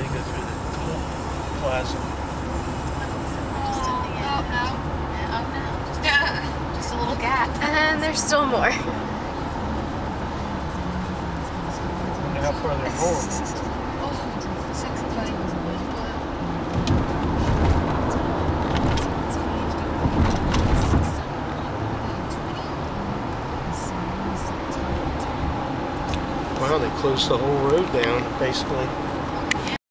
you go through the plaza. Just a little gap. And there's still more. I wonder how far they're going. Sexy buddy. Wow, they closed the whole road down, basically.